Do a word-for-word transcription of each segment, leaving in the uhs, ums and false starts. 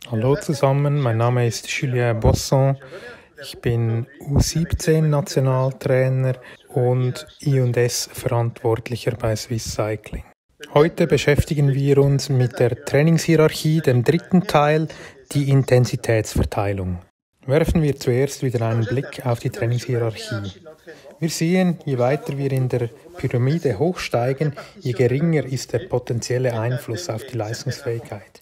Hallo zusammen, mein Name ist Julien Bosson. Ich bin U siebzehn Nationaltrainer und I und S Verantwortlicher bei Swiss Cycling. Heute beschäftigen wir uns mit der Trainingshierarchie, dem dritten Teil, die Intensitätsverteilung. Werfen wir zuerst wieder einen Blick auf die Trainingshierarchie. Wir sehen, je weiter wir in der Pyramide hochsteigen, je geringer ist der potenzielle Einfluss auf die Leistungsfähigkeit.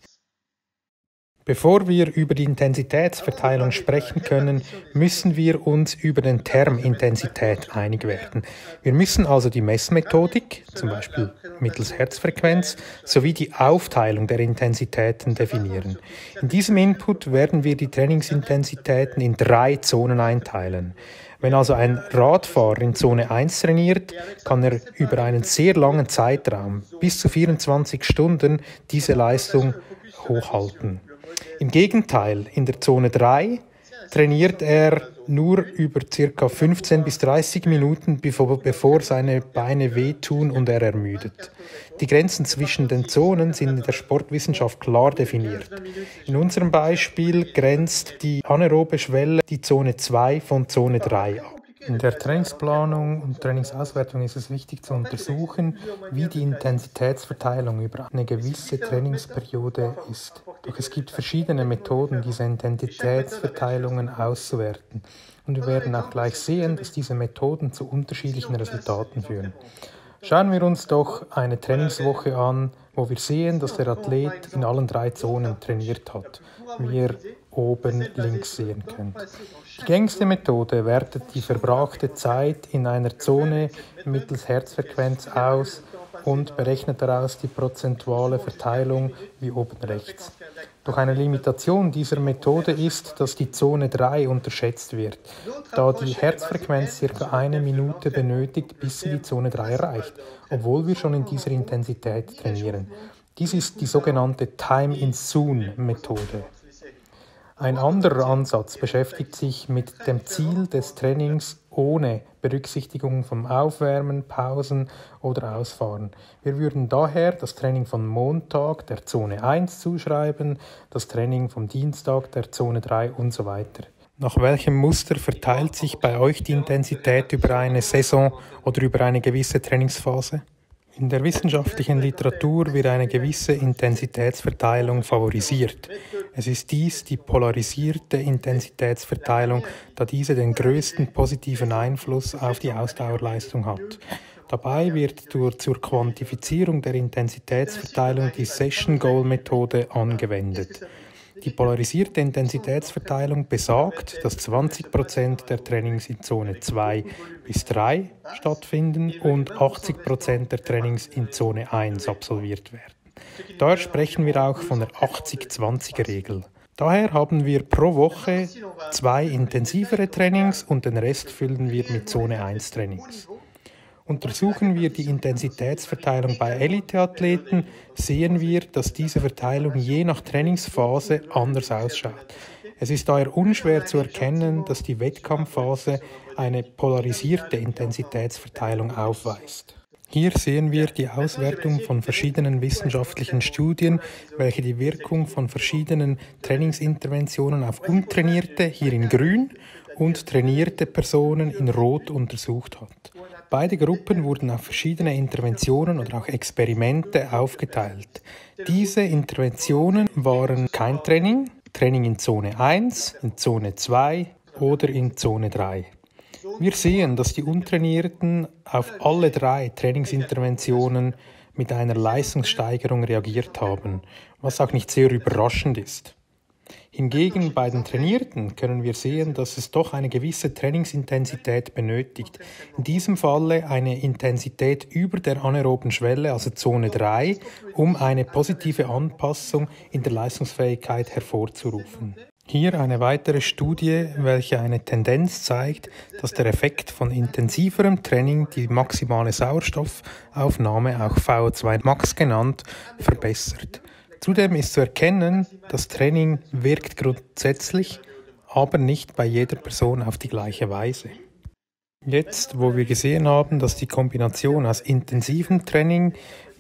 Bevor wir über die Intensitätsverteilung sprechen können, müssen wir uns über den Term Intensität einig werden. Wir müssen also die Messmethodik, zum Beispiel mittels Herzfrequenz, sowie die Aufteilung der Intensitäten definieren. In diesem Input werden wir die Trainingsintensitäten in drei Zonen einteilen. Wenn also ein Radfahrer in Zone eins trainiert, kann er über einen sehr langen Zeitraum, bis zu vierundzwanzig Stunden, diese Leistung hochhalten. Im Gegenteil, in der Zone drei trainiert er nur über ca. fünfzehn bis dreißig Minuten, bevor, bevor seine Beine wehtun und er ermüdet. Die Grenzen zwischen den Zonen sind in der Sportwissenschaft klar definiert. In unserem Beispiel grenzt die anaerobe Schwelle die Zone zwei von Zone drei ab. In der Trainingsplanung und Trainingsauswertung ist es wichtig zu untersuchen, wie die Intensitätsverteilung über eine gewisse Trainingsperiode ist. Doch es gibt verschiedene Methoden, diese Intensitätsverteilungen auszuwerten. Und wir werden auch gleich sehen, dass diese Methoden zu unterschiedlichen Resultaten führen. Schauen wir uns doch eine Trainingswoche an, wo wir sehen, dass der Athlet in allen drei Zonen trainiert hat, wie ihr oben links sehen könnt. Die gängigste Methode wertet die verbrachte Zeit in einer Zone mittels Herzfrequenz aus und berechnet daraus die prozentuale Verteilung wie oben rechts. Doch eine Limitation dieser Methode ist, dass die Zone drei unterschätzt wird, da die Herzfrequenz ca. eine Minute benötigt, bis sie die Zone drei erreicht, obwohl wir schon in dieser Intensität trainieren. Dies ist die sogenannte Time-in-Zoom-Methode. Ein anderer Ansatz beschäftigt sich mit dem Ziel des Trainings ohne Berücksichtigung vom Aufwärmen, Pausen oder Ausfahren. Wir würden daher das Training von Montag der Zone eins zuschreiben, das Training vom Dienstag der Zone drei und so weiter. Nach welchem Muster verteilt sich bei euch die Intensität über eine Saison oder über eine gewisse Trainingsphase? In der wissenschaftlichen Literatur wird eine gewisse Intensitätsverteilung favorisiert. Es ist dies die polarisierte Intensitätsverteilung, da diese den größten positiven Einfluss auf die Ausdauerleistung hat. Dabei wird durch, zur Quantifizierung der Intensitätsverteilung die Session-Goal-Methode angewendet. Die polarisierte Intensitätsverteilung besagt, dass zwanzig Prozent der Trainings in Zone zwei bis drei stattfinden und achtzig Prozent der Trainings in Zone eins absolviert werden. Daher sprechen wir auch von der achtzig zwanzig Regel. Daher haben wir pro Woche zwei intensivere Trainings und den Rest füllen wir mit Zone eins Trainings. Untersuchen wir die Intensitätsverteilung bei Eliteathleten, sehen wir, dass diese Verteilung je nach Trainingsphase anders ausschaut. Es ist daher unschwer zu erkennen, dass die Wettkampfphase eine polarisierte Intensitätsverteilung aufweist. Hier sehen wir die Auswertung von verschiedenen wissenschaftlichen Studien, welche die Wirkung von verschiedenen Trainingsinterventionen auf Untrainierte, hier in grün, und trainierte Personen in rot untersucht hat. Beide Gruppen wurden auf verschiedene Interventionen oder auch Experimente aufgeteilt. Diese Interventionen waren kein Training, Training in Zone eins, in Zone zwei oder in Zone drei. Wir sehen, dass die Untrainierten auf alle drei Trainingsinterventionen mit einer Leistungssteigerung reagiert haben, was auch nicht sehr überraschend ist. Hingegen bei den Trainierten können wir sehen, dass es doch eine gewisse Trainingsintensität benötigt. In diesem Falle eine Intensität über der anaeroben Schwelle, also Zone drei, um eine positive Anpassung in der Leistungsfähigkeit hervorzurufen. Hier eine weitere Studie, welche eine Tendenz zeigt, dass der Effekt von intensiverem Training die maximale Sauerstoffaufnahme, auch V O zwei Max genannt, verbessert. Zudem ist zu erkennen, das Training wirkt grundsätzlich, aber nicht bei jeder Person auf die gleiche Weise. Jetzt, wo wir gesehen haben, dass die Kombination aus intensivem Training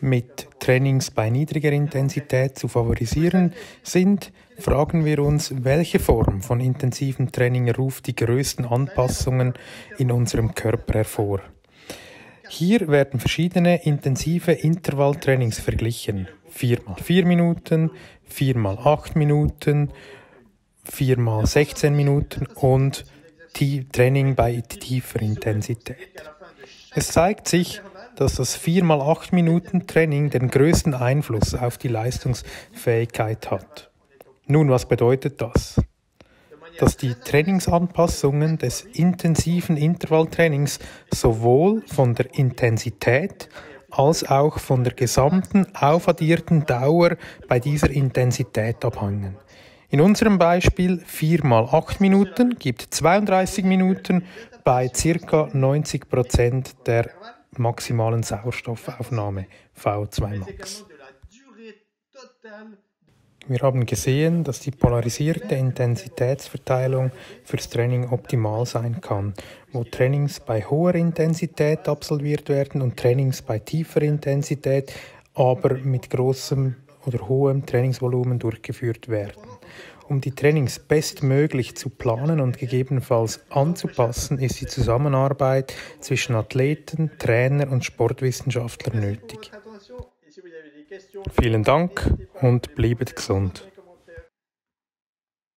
mit Trainings bei niedriger Intensität zu favorisieren sind, fragen wir uns, welche Form von intensivem Training ruft die größten Anpassungen in unserem Körper hervor. Hier werden verschiedene intensive Intervalltrainings verglichen. vier mal vier Minuten, vier mal acht Minuten, vier mal sechzehn Minuten und Training bei tiefer Intensität. Es zeigt sich, dass das vier mal acht Minuten Training den größten Einfluss auf die Leistungsfähigkeit hat. Nun, was bedeutet das? Dass die Trainingsanpassungen des intensiven Intervalltrainings sowohl von der Intensität als auch von der gesamten aufaddierten Dauer bei dieser Intensität abhängen. In unserem Beispiel vier mal acht Minuten gibt zweiunddreißig Minuten bei ca. neunzig Prozent der maximalen Sauerstoffaufnahme V zwei Max. Wir haben gesehen, dass die polarisierte Intensitätsverteilung fürs Training optimal sein kann, wo Trainings bei hoher Intensität absolviert werden und Trainings bei tiefer Intensität, aber mit großem oder hohem Trainingsvolumen durchgeführt werden. Um die Trainings bestmöglich zu planen und gegebenenfalls anzupassen, ist die Zusammenarbeit zwischen Athleten, Trainer und Sportwissenschaftlern nötig. Vielen Dank und bleibt gesund.